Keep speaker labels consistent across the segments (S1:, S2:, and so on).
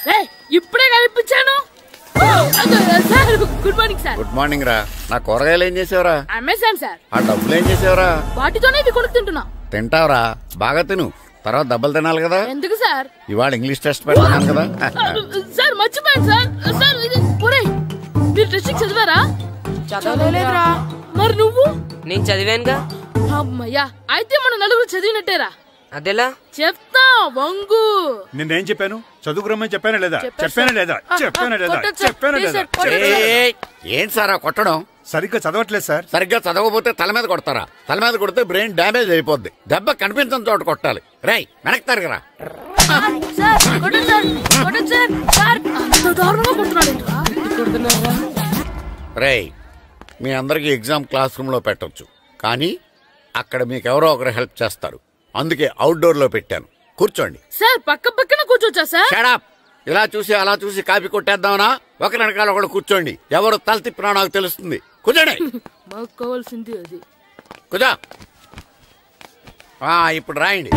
S1: ఇప్పుడే కనిపించాను. Sir good morning sir.
S2: Good morning రా. నా కూరగాయలు ఏం చేసావురా?
S1: Amazon sir.
S2: ఆ డబ్బులు ఏం చేసావురా?
S1: వాటితోనే ఇది కొనుక్కు తింటున్నా.
S2: తింటావురా, బాగా తిను, తర్వాత దెబ్బలు తినాలి కదా.
S1: ఎందుకు సార్?
S2: ఇవాళ ఇంగ్లీష్ టెస్ట్ పెడతాను కదా.
S1: సార్ మర్చిపోయాను సార్. సార్ ఇది మీరు టెస్టింగ్ చదివారా?
S3: చదవలేదురా.
S1: మరి నువ్వు?
S3: నేను చదివానుగా.
S1: అమ్మయ్యా, అయితే మనం నలుగురు చదివినట్టేరా.
S3: అదెలా?
S1: చెప్తా వంగు.
S4: నిన్నేం చెప్పాను? చదువుకురమ్మని చెప్పానా లేదా? చెప్పానా లేదా?
S2: ఏంటి సార్ కొట్టడం?
S4: సరిగ్గా చదవట్లేదు సార్.
S2: సరిగ్గా చదవకపోతే తల మీద కొడతారా? తల మీద కొడితే బ్రెయిన్ డ్యామేజ్ అయిపోద్ది. దెబ్బ కనిపించని చోట కొట్టాలి. రై వెనక్కి తరగరా. రై మీ అందరికి ఎగ్జామ్ క్లాస్ రూమ్ లో పెట్టొచ్చు, కానీ అక్కడ మీకు ఎవరో ఒకరు హెల్ప్ చేస్తారు. అందుకే అవుట్డోర్ లో పెట్టాను. కూర్చోండి.
S1: సార్ పక్క పక్కన కూర్చోచ్చా సార్?
S2: Shut up. ఇలా చూసి అలా చూసి కాపీ కొట్టేద్దామనా? ఒకరి వెనకాల ఒకడు కూర్చోండి. ఎవరు తల తిప్పినా నాకు తెలుస్తుంది. కూర్చోండి.
S1: మాకు కావాల్సింది అది.
S2: కూర్చో. ఇప్పుడు రాయండి.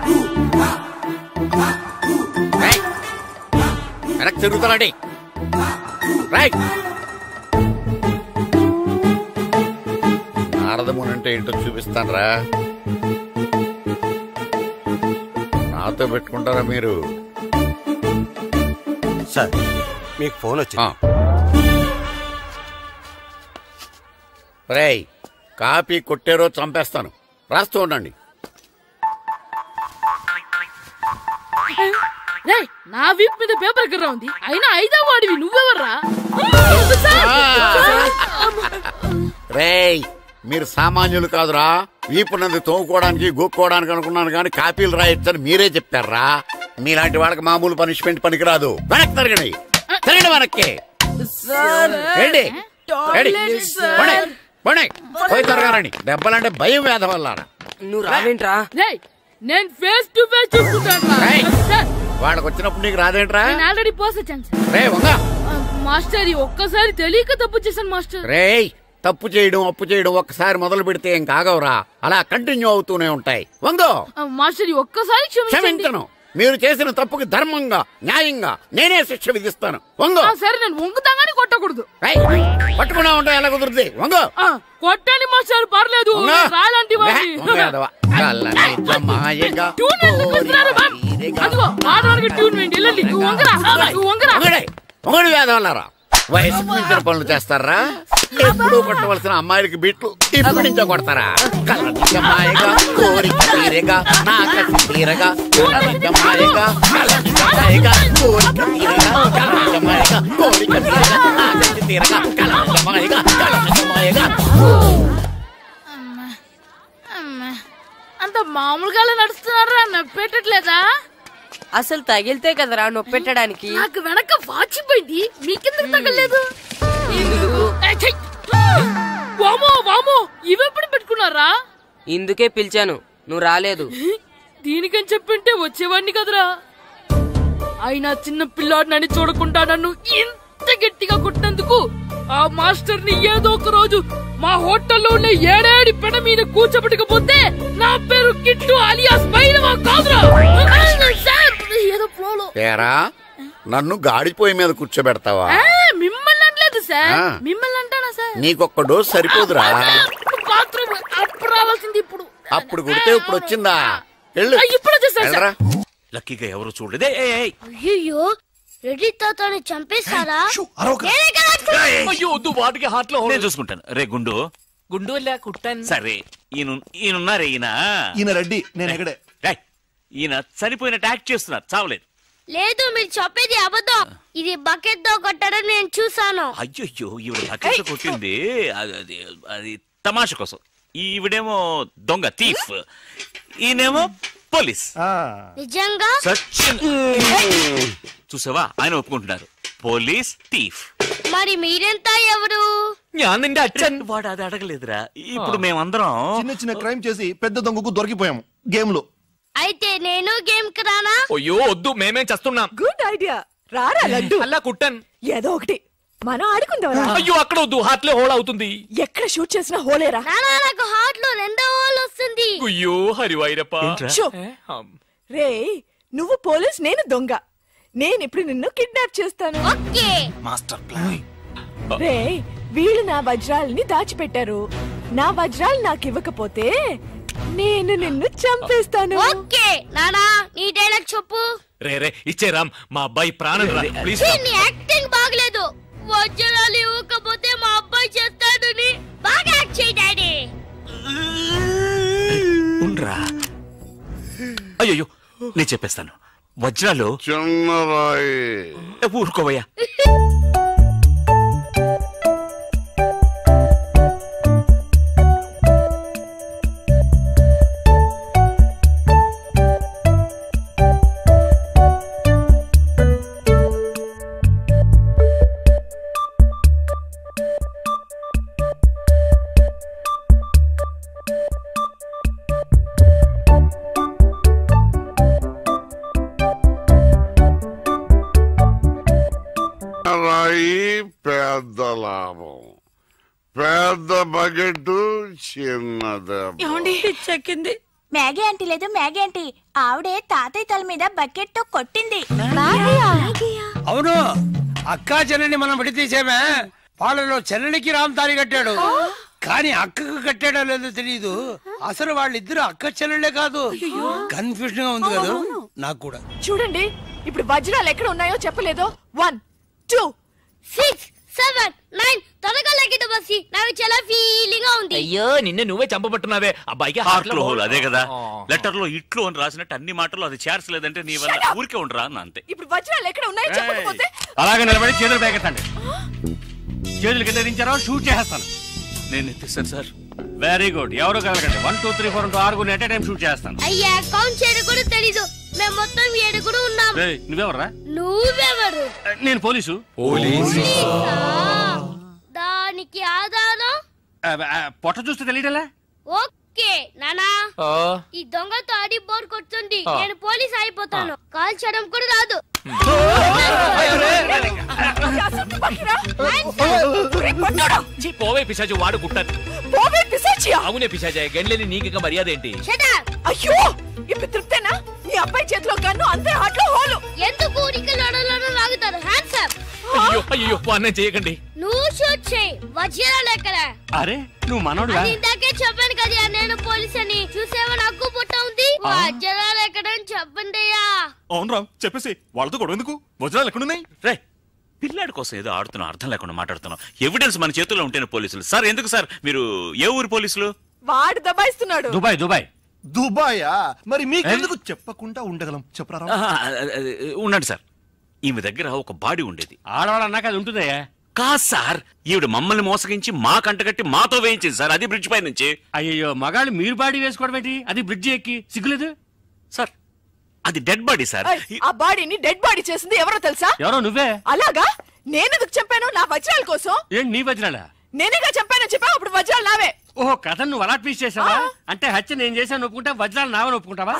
S2: వెనక్కి తిరుగుతానండి. రాయ్. నారదముని అంటే ఏంటో చూపిస్తాను రా. నాతో పెట్టుకుంటారా మీరు?
S5: సార్ మీకు ఫోన్ వచ్చింది.
S2: రేయ్ కాపీ కొట్టారో చంపేస్తాను. రాస్తూ ఉండండి.
S1: నా వీప్ మీద పేపర్ కర్ర ఉంది, అయినా 5వ వాడివి నువ్వెవర్రా?
S2: రేయ్ మీరు సామాన్యులు కాదురా. వీపున్నది తోముకోవడానికి గోక్కోవడానికి అనుకున్నాను, కానీ కాపీలు రాయొచ్చని మీరే చెప్పారా. మీలాంటి వాళ్ళకి మామూలు పనిష్మెంట్ పనికిరాదు. వెనక్కి తిరగండి. తిరగండి వెనక్కి. పోయి తిరగారండి. దెబ్బలంటే భయం వేద వల్ల.
S3: నువ్వు రావేంట్రా?
S1: నేను ఫేస్ టు ఫేస్ చూసుకుంటాను.
S2: వాళ్ళకి వచ్చినప్పుడు నీకు రాదేంట్రా?
S1: ఆల్రెడీ పోస్ వచ్చాను మాస్టర్. ఒక్కసారి తెలియక తప్పు చేశాను మాస్టర్.
S2: రేయ్ తప్పు చేయడం అప్పు చేయడం ఒక్కసారి మొదలు పెడితే ఏం కాగవరా, అలా కంటిన్యూ అవుతూనే ఉంటాయి. వందో
S1: మాస్టర్, ఒక్కసారి
S2: క్షమించను. మీరు చేసిన తప్పుకి ధర్మంగా న్యాయంగా నేనే శిక్ష విధిస్తాను. వంగో.
S1: సరే నేను వంగుతాగానే కొట్టకూడదు.
S2: పట్టుకున్నా ఉంటా ఎలా కుదురుతుంది? వంగో.
S1: కొట్టండి మాస్టర్, పర్లేదు. రాలాంటి
S2: మొగడు వేదవల్లారా. వయసుకు మించిన పనులు చేస్తారా? ఎప్పుడు కొట్టవలసిన అమ్మాయిలకి బిట్లు ఇప్పుడు నుంచో కొడతారా? కలనిజమాయగా కోరిక తీరగా నా కసి తీరగా కలనిజమాయగా కలనిజమాయగా కోరిక తీరగా కలనిజమాయగా కోరిక తీరగా నా కసి తీరగా కలనిజమాయగా కలనిజమాయగా.
S1: అంత మామూలుగా నడుస్తున్నారా? నొప్పెట్టట్లేదా?
S3: అసలు తగిలితే కదరా నొప్పెట్టడానికి.
S1: నాకు వెనక వాచిపోయింది, మీకెందుకు తగలేదు? వామో వామో, ఇవెప్పుడు పెట్టుకున్నారా?
S3: ఇందుకే పిలిచాను, నువ్వు రాలేదు.
S1: దీనికని చెప్పింటే వచ్చేవాడిని కదరా. అయినా చిన్న పిల్లాడినని చూడకుండా నన్ను ఇంత గట్టిగా కొట్టినందుకు ఆ మాస్టర్ ని ఏదో ఒక రోజు మా హోటల్లో ఉన్న 7 పెడ మీద కూర్చోబెట్టకపోతే నా పేరు కిట్టు అలియాస్ బైరవా కాదురా. ఏదో ఫ్లోలో
S2: నన్ను గాడిపోయి మీద కూర్చోబెడతావా?
S1: మిమ్మల్ని అనలేదు సార్. మిమ్మల్ని అంటానా సార్?
S2: నీకొక్క డోస్ సరిపోదురా.
S1: బాత్రూమ్ అప్పుడు రావాల్సింది ఇప్పుడు.
S2: అప్పుడు కొడితే ఇప్పుడు వచ్చిందా?
S1: ఇప్పుడు వచ్చేసారా?
S6: లక్కీగా ఎవరు చూడలేదే.
S7: అయ్యో రెడ్డి తాతని చంపేస్తారా?
S6: వాటికి హార్ట్ లో నేను చూసుకుంటాను. రే గుండు
S8: గుండు కుట్టాను.
S6: సరే ఈయనున్నారే. ఈయన రెడ్డి, నేను ఎక్కడే. ఈయన చనిపోయినట్టు యాక్ట్ చేస్తున్నారు, చావలేదు.
S7: లేదు, మీరు చెప్పేది అబద్ధం. ఇది బకెట్ తో కొట్టడం నేను చూసాను.
S6: అయ్యో ఈవిడ బకెట్ కొట్టింది అది తమాషా కోసం. ఈవిడేమో దొంగ థీఫ్, ఈయనేమో పోలీస్.
S7: నిజంగా
S6: చూసావా, ఆయన ఒప్పుకుంటున్నారు. Police thief.
S7: మరి మీరెంత ఎవరు?
S6: వాడు అది అడగలేదురా. ఇప్పుడు మేమందరం
S5: చిన్న చిన్న క్రైమ్ చేసి పెద్ద దొంగకు దొరికిపోయాము గేమ్ లో.
S7: అయితే నేను గేమ్ కి రానా?
S8: అయ్యో వద్దు, మేమేం చేస్తున్నాం.
S9: గుడ్ ఐడియా, రారా లడ్డు.
S8: అలా కుట్టాను.
S9: ఏదో ఒకటి మనం ఆడుకుందాం.
S8: అయ్యో అక్కడ వద్దు, హార్ట్ లో హోల్ అవుతుంది.
S9: ఎక్కడ షూట్ చేసినా హోలేరా.
S7: నాకు హార్ట్ లో 2వ హోల్ వస్తుంది.
S8: అయ్యో హరివైరప్ప.
S9: రే నువ్వు పోలీస్, నేను దొంగ. నేను ఇప్పుడు నిన్ను కిడ్నాప్ చేస్తాను.
S7: Okay
S6: master plan.
S9: రే వీళ్ళు నా వజ్రాలని దాచిపెట్టారు. నా వజ్రాలు నాకు ఇవ్వకపోతే నేను నిన్ను చంపేస్తాను.
S7: ఓకే నానా నీ డైలాగ్ చెప్పు.
S8: రే ఇచ్చే రామ్, మా అబ్బాయి ప్రాణం రా ప్లీజ్.
S7: నీ యాక్టింగ్ బాగలేదు. వజ్రాలు ఇవ్వకపోతే మా అబ్బాయి చేస్తాడని బాగా యాక్ట్ చేయి డాడీ.
S6: ఉండ్రా. అయ్యో నేను చెప్పేస్తాను. వజ్రాలు
S2: చిన్నరాయి.
S6: ఊరుకోవయ్యా.
S2: పెద్ద లాభం, పెద్ద బకెట్ చిన్నది.
S10: చెక్కింది. మ్యాగీ ఆంటీ లేదు మ్యాగీ ఆంటీ, ఆవిడే తాతయ్య తల మీద బకెట్ తో కొట్టింది.
S11: అవును, అక్కా చెల్లెని మనం విడితీసేమే. వాళ్ళలో చెల్లెనికి రామ్ తాళి కట్టాడు, కానీ అక్కకు కట్టాడో లేదో తెలియదు. అసలు వాళ్ళిద్దరు అక్క చెల్లెళ్ళే కాదు. కన్ఫ్యూజన్ గా ఉంది కదా నాకు కూడా.
S9: చూడండి ఇప్పుడు వజ్రాలు ఎక్కడ ఉన్నాయో చెప్పలేదు. 1 2
S7: 6 7 9 త్వరగా లెక్కిట బస్సి. నాకు చాలా ఫీలింగ్ గా ఉంది.
S8: అయ్యో నిన్నే నువ్వే చంపబట్టున్నావే. అబ్బాయికి
S6: హార్ట్ లో హోల్. అదే కదా లెటర్ లో ఇట్లు అని రాసినట్టు అన్ని మాటలు అది చేర్చలేదంటే నీ వల్ల ఊరికే ఉండరా అన్న అంతే.
S9: ఇప్పుడు వజ్రాలు ఎక్కడ ఉన్నాయో చెప్పకపోతే
S11: అలాగే నిలబడి చేతులు బేకెత్తండి. చేతులు కింద దించారో షూట్ చేస్తాను.
S6: నేను ఎత్తిస్తాను సార్.
S11: Very good. ఎవరు కలగండి. 1 2 3 4 6 ఎట్ టైం షూట్ చేస్తాను.
S7: అయ్యా కౌంట్ చేయడం కూడా తెలీదు. మేము మొత్తం 7 ఉన్నాం.
S11: నువ్వెవర్రా?
S7: నువ్వెవరు?
S11: నేను పోలీసు.
S7: దానికి ఆధారం
S11: పొట్ట చూస్తే తెలియటలా?
S7: ఓకే నానా, ఈ దొంగతో ఆడి బోర్ కొడుతుంది. నేను పోలీస్ అయిపోతాను. కాల్చడం కూడా రాదు.
S8: పోవే పిశాచి, వాడు కుట్టాను. అవునే పిశాచి, గండ్లేని నీకు మర్యాద ఏంటి?
S9: అయ్యో ఇప్పుడు తృప్తేనా? నీ అబ్బాయి చేతిలో గన్ను, అంతే హాట్లో హోలు.
S7: ఎందుకు ఊరికి లడలను లాగుతారు? Hands up.
S8: అయ్యో అన్నం చేయకండి.
S7: నువ్వు షూట్ చేయి. వజ్రాలు ఎక్కడ?
S11: అరే నువ్వు మనోడుగా?
S7: ఇందాకే చెప్పాను కదా నేను పోలీస్ అని. చూసేవా నాకు పుట్ట ఉంది. వజ్రాలు ఎక్కడని చెప్పండి.
S6: అవును రామ్, చెప్పేసి వాళ్ళతో గొడవ ఎందుకు? వజ్రాలు ఎక్కడున్నాయి? రే పిల్లాడి కోసం ఏదో ఆడుతున్నాం, అర్థం లేకుండా మాట్లాడుతున్నాం. ఎవిడెన్స్ మన చేతుల్లో ఉంటేనే పోలీసులు. సార్ ఎందుకు సార్ మీరు ఏ ఊరు పోలీసులు?
S9: వాడు దబాయిస్తున్నాడు.
S11: దుబాయ్.
S5: దుబాయా? మరి మీకెందుకు చెప్పకుండా ఉండగలం? చెప్పరా.
S6: ఉండండి సార్. ఈమె దగ్గర ఒక బాడీ ఉండేది.
S11: ఆడవాళ్ళు అన్నాక అది ఉంటుందయ్యా.
S6: కాదు సార్, ఈవిడ మమ్మల్ని మోసగించి మా కంటగట్టి మాతో వేయించింది సార్. అది బ్రిడ్జ్ పై నుంచి.
S11: అయ్యో మగాళ్ళు మీరు బాడీ వేసుకోవడం ఏంటి? అది బ్రిడ్జ్ ఎక్కి సిగ్గులేదు
S6: సార్. అది డెడ్ బాడీ సార్.
S9: ఆ బాడీని డెడ్ బాడీ చేసింది ఎవరో తెలుసా?
S11: ఎవరో నువ్వే.
S9: అలాగా? నేనెందుకు చంపాను? నా వజ్రాల కోసం.
S11: ఏంటి నీ వజ్రాలా?
S9: నేనేగా చంపానని చెప్పా. అప్పుడు వజ్రాలు నావే.
S11: ఓహో, కథ నువ్వు అలా ట్వీస్ట్ చేసావా? అంటే హత్య నేను చేశాను ఒప్పుకుంటా, వజ్రాలు నావని ఒప్పుకుంటావా?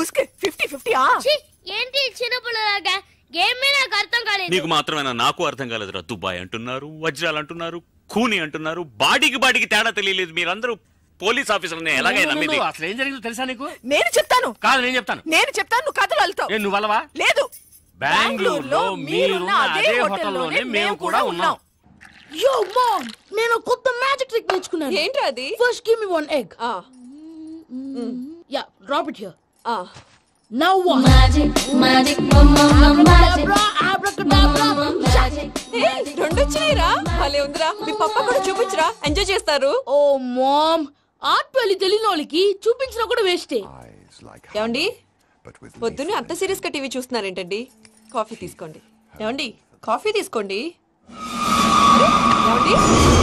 S9: 50-50.
S7: ఏంటి చిన్న పిల్లలాగా గేమ్ మీద నాకు అర్థం కాలేదు.
S6: నీకు మాత్రమేనా? నాకు అర్థం కాలేదురా. దుబాయ్ అంటున్నారు, వజ్రాలు అంటున్నారు, ఖూనీ అంటున్నారు. బాడీకి తేడా తెలియలేదు. మీరందరూ పోలీస్ ఆఫీసర్ని ఎలాగైనా నమ్మింది?
S11: అసలు ఏం జరిగిందో తెలుసా నీకు?
S9: నేను చెప్తాను.
S11: కాదు నేను చెప్తాను.
S9: నువ్వు కథలు వెళ్తావు.
S11: నువ్వు అలవా?
S9: లేదు.
S11: బెంగళూరులో మీరున్న అదే హోటల్లోనే మేము కూడా ఉన్నాం.
S1: యో మామ్, నేను కొత్త మ్యాజిక్ ట్రిక్ నేర్చుకున్నాను.
S9: ఏంటి అది?
S1: First give me 1 egg. Yeah, drop it here. Now what? Magic mama magic abracadabra.
S9: రెండు వచ్చినాయిరా. భలే ఉందిరా. మీ పప్ప కూడా చూపించరా, ఎంజాయ్ చేస్తారు.
S1: ఓ మామ్, ఆర్ట్ పెళ్లి తెలియని వాళ్ళకి చూపించినా కూడా వేస్టే.
S9: ఏమండి పొద్దున్నే అంత సీరియస్ గా టీవీ చూస్తున్నారేంటండి? కాఫీ తీసుకోండి. ఏమండి కాఫీ తీసుకోండి. ఏమండి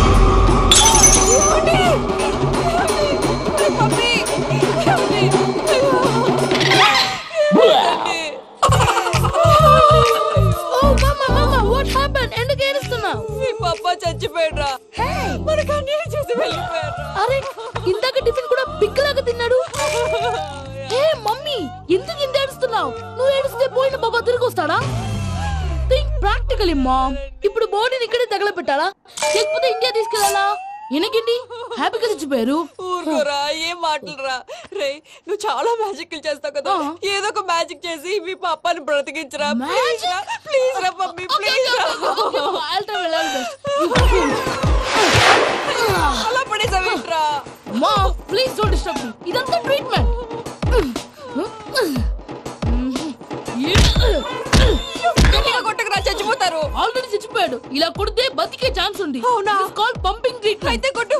S1: ఎందుకు ఏడుస్తున్నావు?
S9: మీ పప్ప చచ్చిపోయాడ్రా. మనకు అన్యాయం చేసి వెళ్ళిపోయాడ్రా.
S1: అరే ఇందాక టిఫిన్ కూడా పిక్కలాగా తిన్నాడు. ఏ మమ్మీ, ఎందుకు ఇంత ఏడుస్తున్నావు? నువ్వు ఏడిస్తే పోయిన బాబా తిరిగి వస్తాడా? Think practically mom. ఇప్పుడు బాడీని ఇక్కడే తగలబెట్టాలా లేకపోతే ఇండియా తీసుకెళ్లాలా? ఎనకండి హ్యాపీగా చచ్చిపోయారు.
S12: ఊరుకోరా, ఏం మాటలురా. రే, నువ్వు చాలా మ్యాజిక్ చేస్తావు కదా, ఏదో ఒక మ్యాజిక్ చేసి మీ పాపాని బ్రతికించరా. ప్లీజ్ రా మమ్మీ, ప్లీజ్ రా. అలా పడేసావేంట్రా?
S1: మా ప్లీజ్ డోంట్ డిస్టర్బ్ మీ. ఇదంతా ట్రీట్మెంట్.
S12: కొట్టకరా, చచ్చిపోతారు.
S1: ఆల్రెడీ చచ్చిపోయాడు. ఇలా కొడితే బతికే ఛాన్స్ ఉంది.
S12: అవునా?
S1: Call pumping treatment.
S12: అయితే కొట్టు.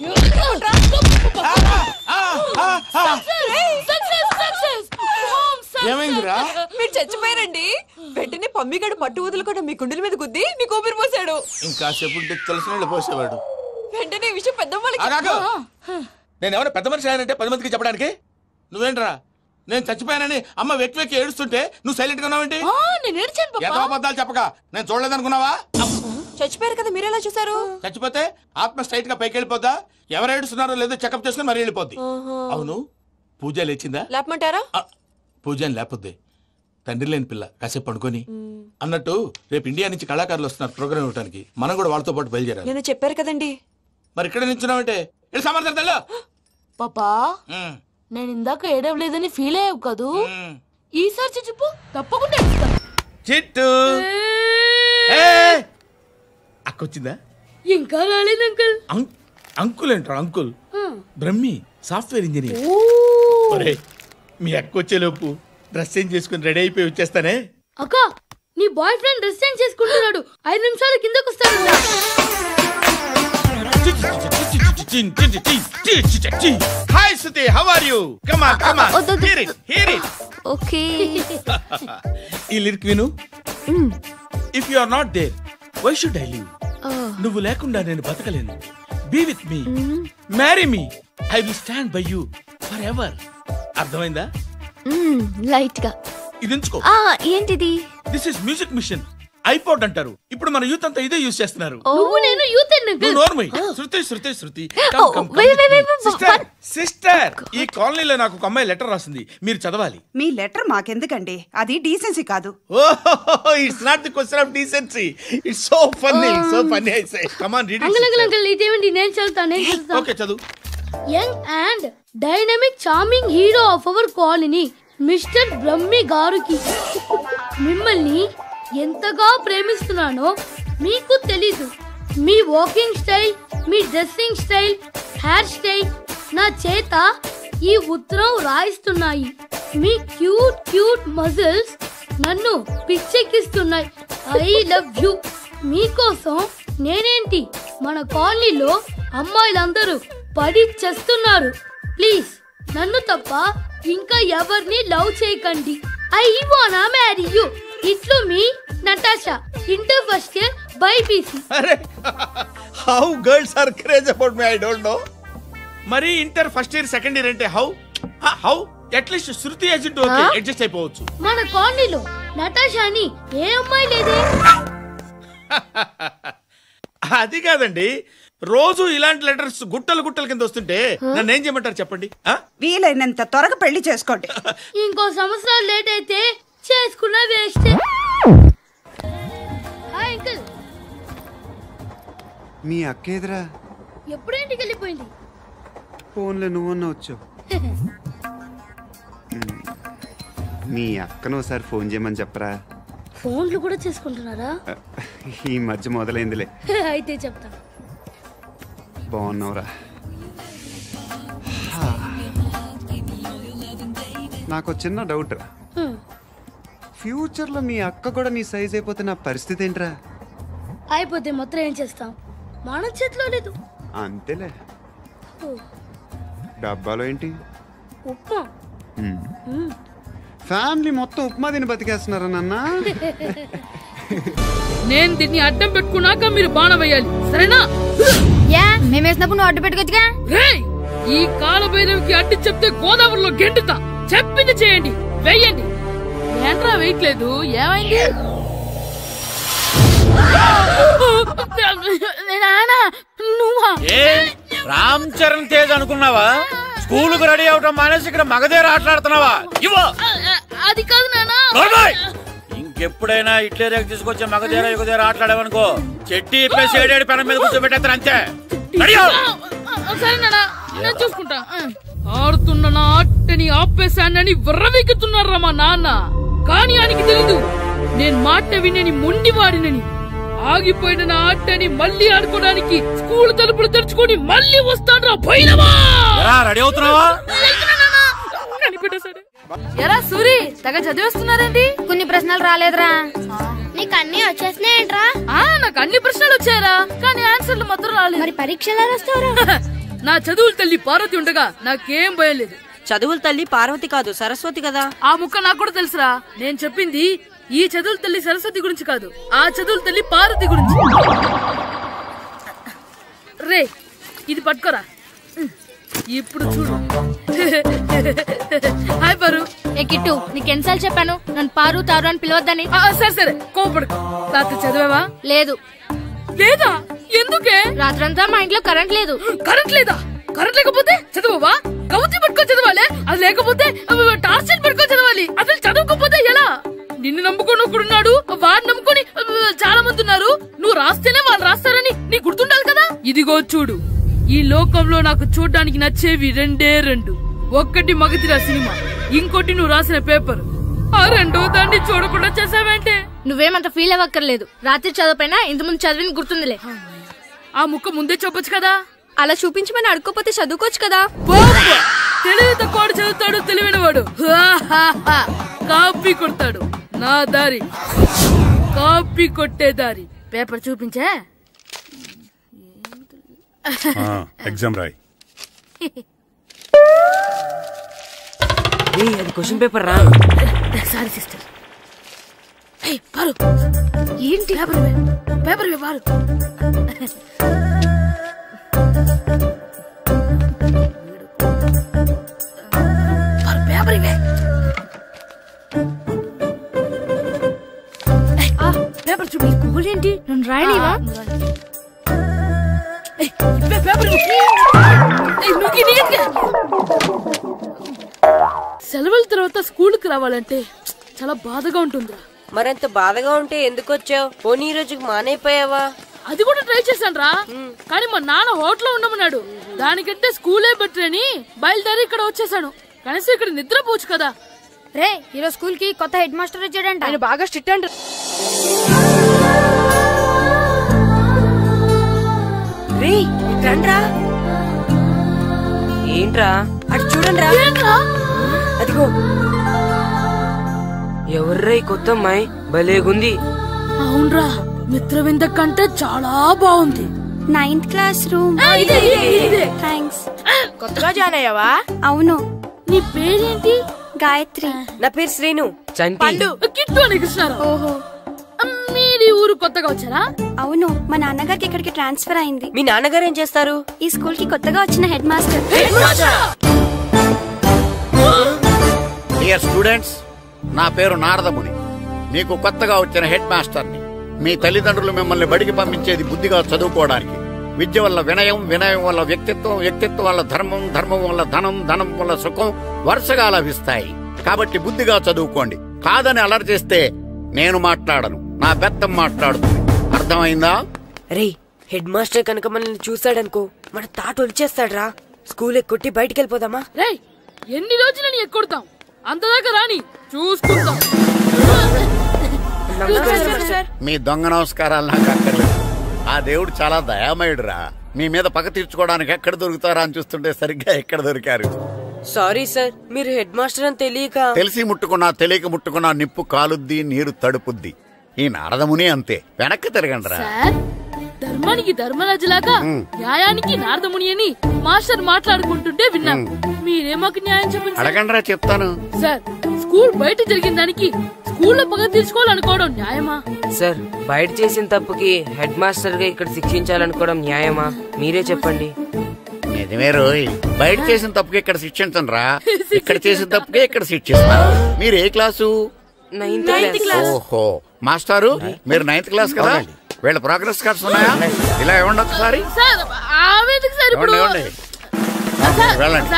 S11: ఏమైందిరా?
S12: మీరు చచ్చిపోయారండి. వెంటనే పమ్మిగాడు పట్టు వదులుకుండా మీ గుండెల మీద గుద్ది మీకు ఊపిరి పోసాడు.
S11: ఇంకా చెప్పుంటే తెలిసిన పోసేవాడు.
S12: వెంటనే ఈ విషయం పెద్ద
S11: నేను ఎవరైనా పెద్ద మనిషి ఆయనంటే 10 మందికి చెప్పడానికి. నువ్వేంట్రా నేను చచ్చిపోయానని అమ్మ వెక్కి వెక్కి ఏడుస్తుంటే నువ్వు సైలెంట్ గా ఉన్నావేంటి?
S1: నేను ఏడ్చాను పాపా.
S11: ఎంత అబద్ధాలు చెప్పక నేను చూడలేదనుకున్నావా?
S12: చచ్చిపోయారు కదా, మీరెలా చూసారు?
S11: చచ్చిపోతే ఆత్మ స్ట్రైట్ గా పైకి వెళ్ళిపోద్దా? ఎవరు ఏడుస్తున్నారో లేదో చెకప్ చేసుకుని మరి వెళ్ళిపోద్ది. అవును, పూజ లేచిందా?
S12: లేపమంటారా?
S11: పూజ అని లేకపోద్ది. తండ్రి లేని పిల్ల కాసేపు పడుకొని. అన్నట్టు రేపు ఇండియా నుంచి కళాకారులు వస్తున్నారు ప్రోగ్రామ్ ఇవ్వడానికి. మనం కూడా వాళ్ళతో పాటు బయలుదేరాలి.
S12: నేను చెప్పారు కదండి.
S11: మరి ఇక్కడ నిల్చున్నావంటే సమర్థతల్లో
S1: పాపా, నేను ఇందాక ఏడవలేదని ఫీల్ అయ్యావు కదూ. ఈసారి చచ్చిపో, తప్పకుండా
S11: చిట్టు అక్కొచ్చిందా?
S1: ఇంకా రాలేదు అంకుల్.
S11: అంకుల్ ఏంట్రా? Uncle Brahmi software engineer. మీ అక్క వచ్చేలోపు డ్రెస్ చేంజ్ చేసుకుని రెడీ అయిపోయి వచ్చేస్తానే.
S1: అక్క, నీ బాయ్ ఫ్రెండ్ డ్రెస్ చేంజ్ చేసుకుంటున్నాడు. 5 నిమిషాలు కిందకు వస్తాడు.
S11: Hi Suthi, how are you? Come on come on, hear it.
S13: Okay.
S11: ఈ లిరిక్ విను. If you are not there why should I live? నువ్వు లేకుండా నేను బతకలేను. Be with me, marry me, I will stand by you forever. అర్థమైందా?
S13: Light గా
S11: ఇది ఉంచుకో.
S13: ఏంటిది?
S11: This is music machine. IPod అంటారు. ఇప్పుడు మన యూత్ అంతా ఇదే యూజ్ చేస్తున్నారు.
S1: నువ్వు నేను యూత్
S11: శృతి సిస్టర్, ఈ కాలనీలో నాకు ఒక అమ్మాయి లెటర్ రాసింది, మీరు చదవాలి.
S14: మీ లెటర్ మాకెందుకండి, అది డీసెన్సీ కాదు.
S11: It's not the question of decency, it's so funny I say. Come on read it.
S1: Uncle ఇదేంటి? నేను చదువుతాను.
S11: ఓకే, చదువు.
S1: Young and dynamic charming hero of our colony mister Brahmi గారికి మిమ్మల్ని ఎంతగా ప్రేమిస్తున్నానో మీకు తెలీదు. మీ వాకింగ్ స్టైల్, మీ డ్రెస్సింగ్ స్టైల్, హెయిర్ స్టైల్ నా చేత ఈ ఉత్తరం రాయిస్తున్నాయి. మీ క్యూట్ మజిల్స్ నన్ను పిచ్చెక్కిస్తున్నాయి. I love you. మీకోసం నేనేంటి, మన కాలనీలో అమ్మాయిలందరూ పడి చేస్తున్నారు. ప్లీజ్ నన్ను తప్ప ఇంకా ఎవరిని లవ్ చేయకండి. ఐ వానా మ్యారీ యూ. ఇట్లు మీ Natasha, inter first year BiPC.
S11: How girls are craze about me, I don't know. మరి inter first year second year అంటే how at least Shruti agent okay, adjust అయిపోవచ్చు.
S1: మన కాలనీలో నటాషా అని ఏ అమ్మాయి లేదే.
S11: అది కాదండి, రోజు ఇలాంటి లెటర్స్ గుట్టలు కింద వస్తుంటే నన్ను ఏం చేయమంటారు చెప్పండి?
S14: వీలైనంత త్వరగా పెళ్లి చేసుకోండి.
S1: ఇంకో సంవత్సరాలు లేట్ అయితే చేసుకున్న వేస్ట్. Hi uncle.
S15: మీ అక్క ఎదురా?
S1: ఎప్పుడు ఇంటికి వెళ్ళిపోయింది.
S15: ఫోన్లో నువ్వన్నా వచ్చావు. మీ అక్కను ఒకసారి ఫోన్ చేయమని చెప్పరా.
S1: ఫోన్లు కూడా చేసుకుంటున్నారా?
S15: ఈ మధ్య మొదలైందిలే.
S1: అయితే చెప్తా.
S15: బాగున్నావురా? నాకు చిన్న డౌట్ రా. ఫ్యూచర్లో మీ అక్క కూడా నీ సైజ్ అయిపోతే నా పరిస్థితి ఏంట్రా?
S1: అయిపోతే మొత్తం ఏం చేస్తాం, మన చేతిలో లేదు.
S15: అంతేలే. డబ్బాలో ఏంటి?
S1: ఉప్మా.
S15: ఫ్యామిలీ మొత్తం ఉప్మా తిని బతికేస్తున్నారా నాన్న?
S1: నేను దీన్ని అడ్డం పెట్టుకున్నాక మీరు బాణ వేయాలి, సరేనా?
S13: మేము వేసినప్పుడు నువ్వు అడ్డు పెట్టుకోవచ్చుగా.
S1: ఈ కాలభైరవికి అడ్డు చెప్తే గోదావరిలో గెంటుతా. చెప్పింది చేయండి, వెయ్యండి. ఏంట్రా వెయ్యట్లేదు, ఏమైంది?
S2: రామ్ చరణ్ తేజ్ అనుకున్నావా? స్కూల్ కు రెడీ అవటం మానేసి ఇక్కడ మగధేర ఆటలాడుతున్నావా?
S1: అది కాదు నాన్న.
S2: ఇంకెప్పుడైనా ఇట్లే రేపు తీసుకొచ్చే మగధేర యుగధేర ఆటలాడేవనుకో చెట్టి ఇప్పేసి ఏడేడు పెనం మీద కూర్చోబెట్టేస్తారు అంతే.
S1: సరే నాన్న నేను చూసుకుంటా. ఆడుతున్న నా ఆటని ఆపేశానని విర్రవీగుతున్నారా మా నాన్న. కానీ ఆయనకి తెలీదు నేను మాట వినని మొండివాడినని. ఆగిపోయిన నా ఆటని మళ్ళీ ఆడుకోవడానికి స్కూల్ తలుపులు తెరుచుకొని మళ్ళీ వస్తాడ్రా భైరవా.
S8: రెడీ అవుతున్నావా?
S1: ఎరా సూరి తెగ చదివేస్తున్నారండి.
S13: కొన్ని ప్రశ్నలు రాలేదురా.
S7: నీకు అన్ని వచ్చేసినాయంట్రా?
S1: నాకు అన్ని ప్రశ్నలు వచ్చాయరా, కానీ ఆన్సర్లు మాత్రం రాలేదు.
S7: మరి పరీక్షలు వస్తావరా?
S1: నా చదువుల తల్లి పార్వతి ఉండగా నాకేం భయం లేదు.
S3: చదువుల తల్లి పార్వతి కాదు సరస్వతి కదా.
S1: ఆ ముక్క నాకు కూడా తెలుసురా. నేను చెప్పింది ఈ చదువుల తల్లి సరస్వతి గురించి కాదు, ఆ చదువుల తల్లి పార్వతి గురించి. రే ఇది పట్టుకోరా. ఇప్పుడు చూడు. హాయ్ పారు.
S13: ఏ కిట్టు నీకెన్నిసార్లు చెప్పాను నన్ను పారు తారు అని పిలవద్దని.
S1: సరే సరే కోపడుకో. రాత్రి చదివావా?
S13: లేదు.
S1: లేదా? ఎందుకే?
S13: రాత్రంతా మా ఇంట్లో కరెంట్ లేదు.
S1: కరెంట్ లేదా? కరెంట్ లేకపోతే చదవవా? కవిత పట్టుకొని చదవాలి. అది లేకపోతే టార్చర్ పట్టుకొని చదవాలి. అసలు చదవకపోతే ఎలా? నిన్ను నమ్ముకొని ఒకడున్నాడు, వాడిని నమ్ముకొని చాలా మంది ఉన్నారు. నువ్వు రాస్తేనే వాళ్ళు రాస్తారని నీ గుర్తుండాలి కదా. ఇదిగో చూడు, ఈ లోకంలో నాకు చూడ్డానికి నచ్చేవి రెండే రెండు. ఒక్కటి మగధిరా సినిమా, ఇంకోటి నువ్వు రాసిన పేపర్. ఆ రెండో దాన్ని చూడకుండా చేసావేంటే?
S13: నువ్వేమంత ఫీల్ అవ్వక్కర్లేదు. రాత్రి చదవపోయినా ఇంతకుముందు చదివిన గుర్తుందిలే.
S1: ఆ ముక్క ముందే చెప్పొచ్చు కదా.
S12: అలా చూపించమని అడుక్కోపోతే చదువుకోవచ్చు కదా.
S1: తెలివి తక్కువ చదువుతాడు, తెలివైన వాడు కాపీ కొడతాడు. నా దారి కాపీ కొట్టే దారి. పేపర్ చూపించే.
S4: ఎగ్జామ్ రాయి.
S3: అది క్వశ్చన్ పేపర్ రా.
S1: Sorry sister. పారు ఏంటి పేపర్ పారు. పేపర్ ఇవే. పేపర్ చూపి.
S13: ఏంటి నన్ను రాయనివా?
S1: సెలవుల తర్వాత స్కూల్ కి రావాలంటే చాలా బాధగా ఉంటుందిరా.
S3: మరంత బాధగా ఉంటే ఎందుకు వచ్చావు? పోనీ ఈ రోజుకి మానైపోయావా?
S1: అది కూడా ట్రై చేశాను రా, కానీ మా నాన్న హోటల్లో ఉండమన్నాడు. దానికంటే స్కూలే బెటర్ అని బయలుదేరి ఇక్కడ వచ్చేసాను. కనీసం ఇక్కడ నిద్రపోవచ్చు కదా.
S13: రే ఈరోజు స్కూల్ కి కొత్త హెడ్ మాస్టర్ వచ్చాడంట.
S12: ఆయన బాగా స్ట్రిక్ట్ అంట.
S3: ఏంట్రా అటు చూడండి రా. అదిగో ఎవర్రా ఈ కొత్త అమ్మాయి? భలేగుంది.
S1: అవునరా, మిత్రవింద కంటే చాలా బాగుంది.
S10: 9th classroom. థ్యాంక్స్.
S12: కొత్తగా జాయిన్ అయ్యావా?
S10: అవును.
S1: నీ పేరేంటి?
S10: గాయత్రి.
S3: నా పేరు శ్రీను.
S1: పండు. కిట్టు అని కృష్ణారావు. ఓహో, మీది ఊరు కొత్తగా వచ్చారా?
S10: అవును, మా నాన్నగారికి ఇక్కడికి ట్రాన్స్ఫర్ అయింది.
S3: మీ నాన్నగారు ఏం చేస్తారు?
S10: ఈ స్కూల్ కి కొత్తగా వచ్చిన హెడ్ మాస్టర్.
S2: డియర్ స్టూడెంట్స్, నా పేరు నారదముని. మీకు కొత్తగా వచ్చిన హెడ్ మాస్టర్ని. మీ తల్లిదండ్రులు మిమ్మల్ని బడికి పంపించేది బుద్ధిగా చదువుకోవడానికి. విద్య వల్ల వినయం, వినయం వల్ల వ్యక్తిత్వం, వ్యక్తిత్వం వల్ల ధర్మం, ధర్మం వల్ల ధనం, ధనం వల్ల సుఖం వరుసగా లభిస్తాయి. కాబట్టి బుద్ధిగా చదువుకోండి. కాదని అలర్ చేస్తే నేను మాట్లాడను, నా బెత్తం మాట్లాడుతుంది. అర్థమైందా?
S3: రే, హెడ్ మాస్టర్ కనుక మనల్ని చూసాడనుకో మన తాట వచ్చేస్తాడ్రా. స్కూల్ ఎక్కొట్టి బయటికి వెళ్ళిపోదామా?
S1: రే, ఎన్ని రోజులని ఎక్కొడతాం? అంతదాకా రాని చూసుకుంటాం.
S2: మీ దొంగ నమస్కారాలు నాకు అక్కర్లేదు. ఆ దేవుడు చాలా దయామయుడు రా. మీ మీద పగ తీర్చుకోవడానికి ఎక్కడ దొరుకుతారా అని చూస్తుంటే సరిగ్గా ఎక్కడ దొరికారు.
S3: సారీ సార్, మీరు హెడ్ మాస్టర్ అని తెలియక.
S2: తెలిసి ముట్టుకున్నా తెలియక ముట్టుకున్నా నిప్పు కాలుద్ది, నీరు తడుపుద్ది. ఈ నారదముని అంతే. వెనక్కి తిరగండి రా.
S1: ధర్మానికి ధర్మరాజులాగా న్యాయానికి నారదముని అని మాస్టర్ మాట్లాడుకుంటుంటే విన్నాం. మీరే మాకు న్యాయం చెప్పండి.
S2: అడగండి రా, చెప్తాను.
S1: సార్, స్కూల్ బయట జరిగిన దానికి స్కూల్లో పగ తీర్చుకోవాలనుకోవడం న్యాయమా?
S3: సార్, బయట చేసిన తప్పుకి హెడ్ మాస్టర్ గా ఇక్కడ శిక్షించాలనుకోవడం న్యాయమా? మీరే చెప్పండి.
S2: నిజమే రోయ్, బయట చేసిన తప్పుకి ఇక్కడ శిక్షించండి రా. ఇక్కడ చేసిన తప్పుకే ఇక్కడ శిక్షిస్తారు. మీరు ఏ క్లాసు?
S3: 9th class.
S2: ఓహో, మాస్టారు మీరు 9th క్లాస్ కదా? వీళ్ళ ప్రోగ్రెస్ కార్డ్స్ ఉన్నాయా? ఇలా ఇవ్వండి ఒకసారి. వెళ్ళండి.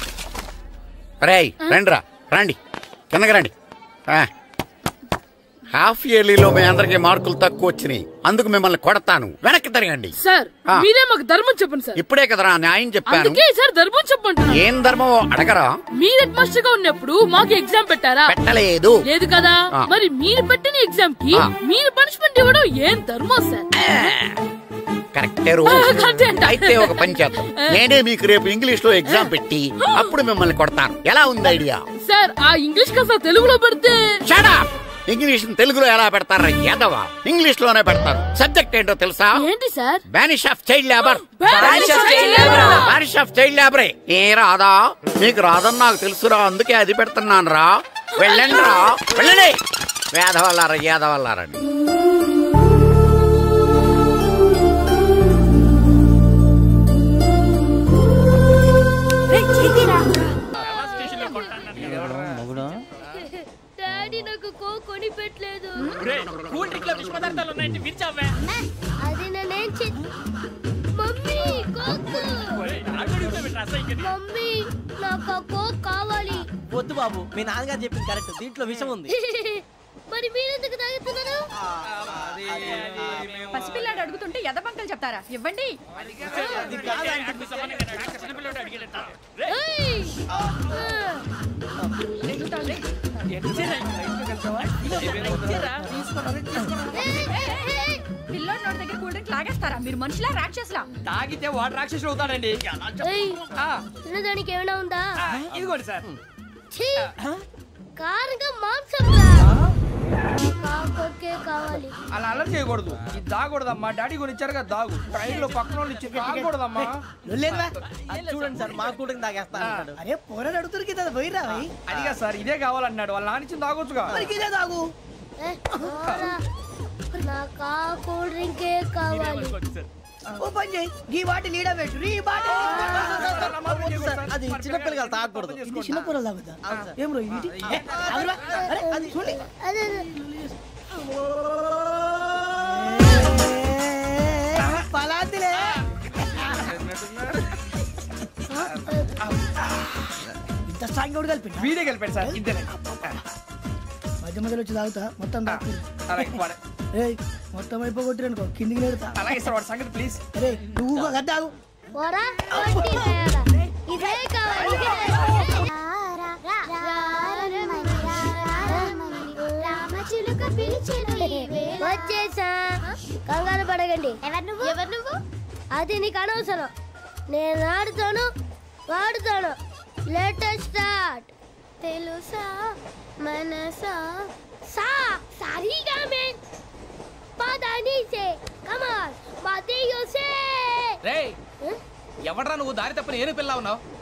S2: రేయ్ రండి రా, రండి కిందకి రండి. హాఫ్ ఇయర్లీలో మీ అందరికి మార్కులు తక్కువ వచ్చినాయి, అందుకు మిమ్మల్ని కొడతాను. వెనక్కి తిరగండి.
S1: సార్ మీరే మాకు ధర్మం చెప్పండి సార్.
S2: ఇప్పుడే కదరా న్యాయం చెప్పాను.
S1: అందుకే సార్ ధర్మం చెప్పండి.
S2: ఏం ధర్మమో అడగరా?
S1: మీరు హెడ్ మాస్టర్ గా ఉన్నప్పుడు మాకు ఎగ్జామ్ పెట్టారా?
S2: పెట్టలేదు.
S1: లేదు కదా. మరి మీరు పెట్టిన ఎగ్జామ్ కి మీరు పనిష్మెంట్ ఇవ్వడం ఏం ధర్మం సార్?
S2: కరెక్టే. అయితే ఒక పని చేద్దాం, నేనే మీకు రేపు ఇంగ్లీష్ లో ఎగ్జామ్ పెట్టి అప్పుడు మిమ్మల్ని కొడతాను. ఎలా ఉంది ఐడియా?
S1: సార్ ఆ ఇంగ్లీష్ కాస్త తెలుగులో పెడితే.
S2: Shut up! ఇంగ్లీష్ తెలుగులో ఎలా పెడతారా యాదవా? ఇంగ్లీష్ లోనే పెడతారు. సబ్జెక్ట్ ఏంటో తెలుసా?
S1: ఏంటి sir?
S2: Banish of child labour. Banish of child లేబరే. ఏ రాదా? మీకు రాదని నాకు తెలుసురా, అందుకే అది పెడుతున్నాను రా. వెళ్ళండి రా, వెళ్ళండి. వేదవల్లారా, యాదవల్లారండి.
S7: డాడీ నాకు కోక్ కొని పెట్టలేదు.
S8: కూల్ డ్రింక్ లో విష పదార్థాలు ఉన్నాయంటే విరిచావే.
S7: అది నేనేం మమ్మీ కోక్. మమ్మీ నాకు ఆ కోక్ కావాలి.
S16: వద్దు బాబు, మీ నాన్నగారు చెప్పింది కరెక్ట్, దీంట్లో విషం ఉంది.
S7: మరి మీరెందుకు తాగుతున్నారు?
S17: పసిపిల్లాడు అడుగుతుంటే ఎదబంకలు చెప్తారా? ఇవ్వండి. పిల్లోడి నోటి దగ్గర కూల్ డ్రింక్ లాగేస్తారా? మీరు మనుషులా రాక్షసులా?
S8: తాగితే వాడు రాక్షసుడు అవుతాడండి.
S7: దానికి ఏమైనా ఉందా?
S8: ఇదిగోండి సార్.
S7: కారంగా మాంసం కావాలి.
S18: అలా అల్లరి చేయకూడదు. ఇది దాగకూడదమ్మా. డాడీ కొని ఇచ్చారు కదా దాగు. ట్రైన్ లో పక్కన వాళ్ళు ఇచ్చి దాగకూడదమ్మా.
S16: చూడండి సార్, మా కూడా తాగేస్తాను. అరే పోరాడు అడుగుతారు కదా, పోయిరా.
S18: అదిగా సార్, ఇదే కావాలన్నాడు. వాళ్ళ నానిచ్చింది తాగొచ్చుగా.
S16: ఇదే తాగు.
S7: నాకు ఆ కూల్ డ్రింకే కావాలి.
S16: ఓ పని చేయి, ఈ బాటి లీడ పెట్టు. ఈ బాటి అది చిన్నపిల్లలు తాగకూడదు. చిన్నపిల్లలు తాగుతా. ఏం రో ఇది? అది చూడండి. పలాతిలే. ఇంత స్ట్రాంగ్ కూడా కలిపి
S18: వీడే కలిపాడు సార్. ఇద్దరే
S16: మధ్య మధ్యలో వచ్చి తాగుతా. మొత్తం మొత్తం అయిపోగొట్టి అనుకో, కిందికి నేడుతా.
S18: అలాగే సార్, వాడి సంగతి ప్లీజ్.
S16: అరే నువ్వు గద్దాగు.
S7: ఇదే కావాలి. వచ్చేసా, కంగారు పడకండి. ఎవరు నువ్వు? అది నీకు అనవసరం. నేను ఆడుతాను, వాడుతాను. Latest start. తెలుసా మనసా సా సారీగా మెన్ పదని సే కమాన్ మదియో సే.
S8: రేయ్, ఎవడ్రా నువ్వు? దారి తప్పని ఏను పిల్ల ఉన్నావు.